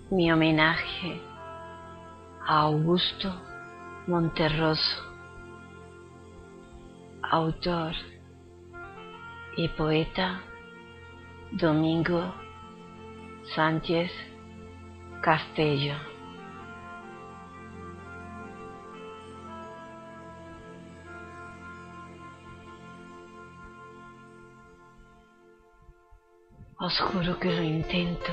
mi homenaje a Augusto Monterroso, autor y poeta Domingo Sánchez Castelló. Os juro que lo intento,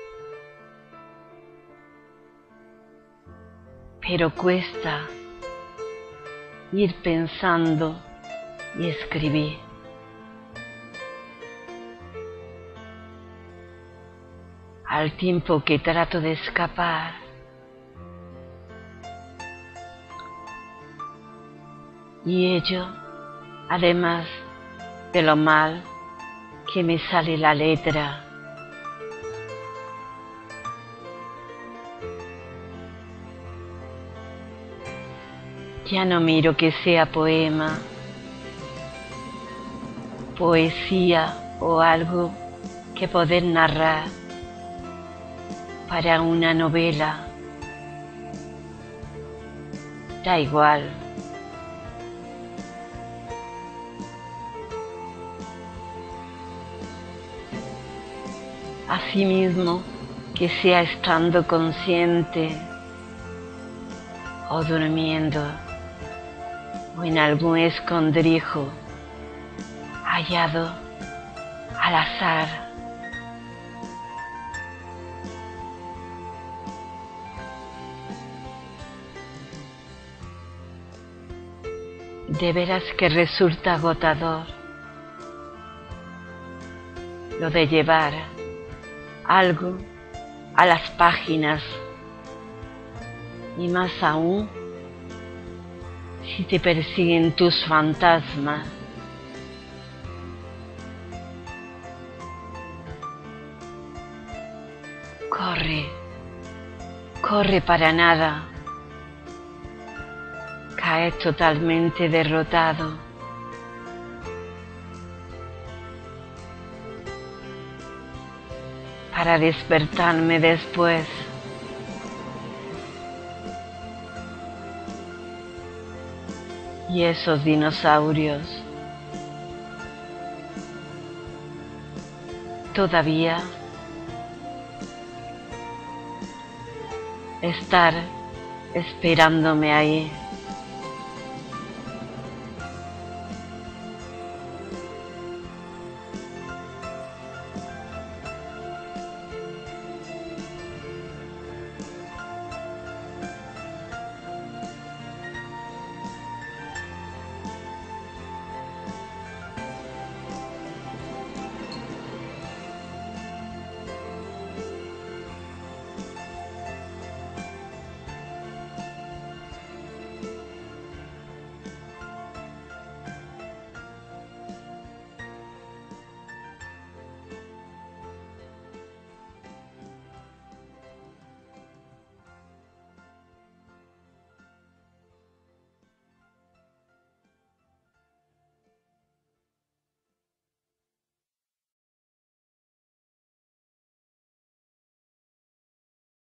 pero cuesta ir pensando y escribir. Al tiempo que trato de escapar, y ello, además de lo mal que me sale la letra. Ya no miro que sea poema, poesía o algo que poder narrar para una novela. Da igual. Asimismo, que sea estando consciente o durmiendo o en algún escondrijo hallado al azar. De veras que resulta agotador lo de llevar algo a las páginas, y más aún si te persiguen tus fantasmas. Corre, corre para nada, caes totalmente derrotado. Para despertarme después. Y esos dinosaurios todavía estar esperándome ahí.